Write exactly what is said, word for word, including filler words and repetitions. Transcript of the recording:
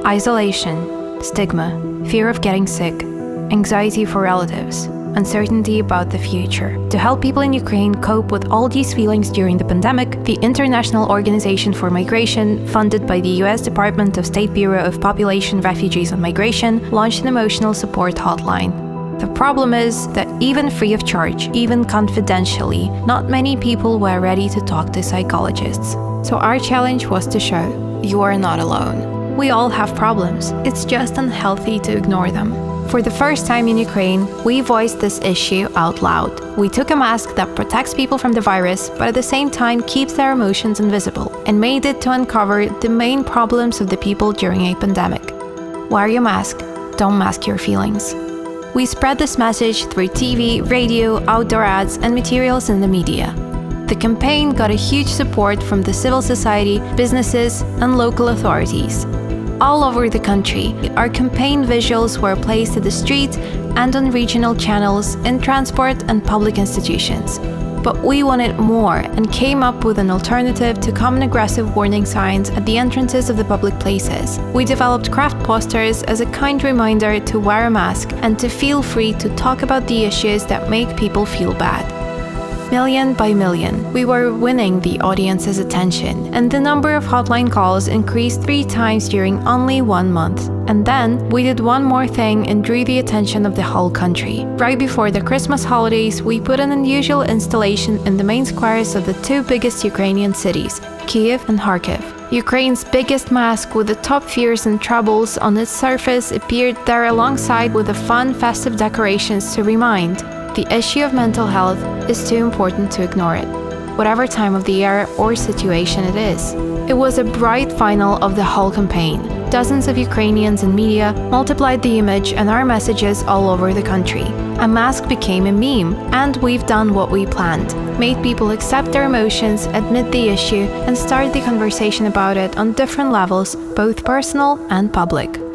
Isolation, stigma, fear of getting sick, anxiety for relatives, uncertainty about the future. To help people in Ukraine cope with all these feelings during the pandemic, the International Organization for Migration, funded by the U S Department of State Bureau of Population, Refugees and Migration, launched an emotional support hotline. The problem is that even free of charge, even confidentially, not many people were ready to talk to psychologists. So our challenge was to show, you are not alone. We all have problems. It's just unhealthy to ignore them. For the first time in Ukraine, we voiced this issue out loud. We took a mask that protects people from the virus, but at the same time keeps their emotions invisible, and made it to uncover the main problems of the people during a pandemic. Wear your mask. Don't mask your feelings. We spread this message through T V, radio, outdoor ads, and materials in the media. The campaign got a huge support from the civil society, businesses, and local authorities. All over the country, our campaign visuals were placed at the street and on regional channels, in transport and public institutions. But we wanted more and came up with an alternative to common aggressive warning signs at the entrances of the public places. We developed craft posters as a kind reminder to wear a mask and to feel free to talk about the issues that make people feel bad. Million by million, we were winning the audience's attention, and the number of hotline calls increased three times during only one month. And then, we did one more thing and drew the attention of the whole country. Right before the Christmas holidays, we put an unusual installation in the main squares of the two biggest Ukrainian cities, Kyiv and Kharkiv. Ukraine's biggest mask with the top fears and troubles on its surface appeared there alongside with the fun, festive decorations to remind the issue of mental health is too important to ignore it, whatever time of the year or situation it is. It was a bright final of the whole campaign. Dozens of Ukrainians and media multiplied the image and our messages all over the country. A mask became a meme, and we've done what we planned. Made people accept their emotions, admit the issue, and start the conversation about it on different levels, both personal and public.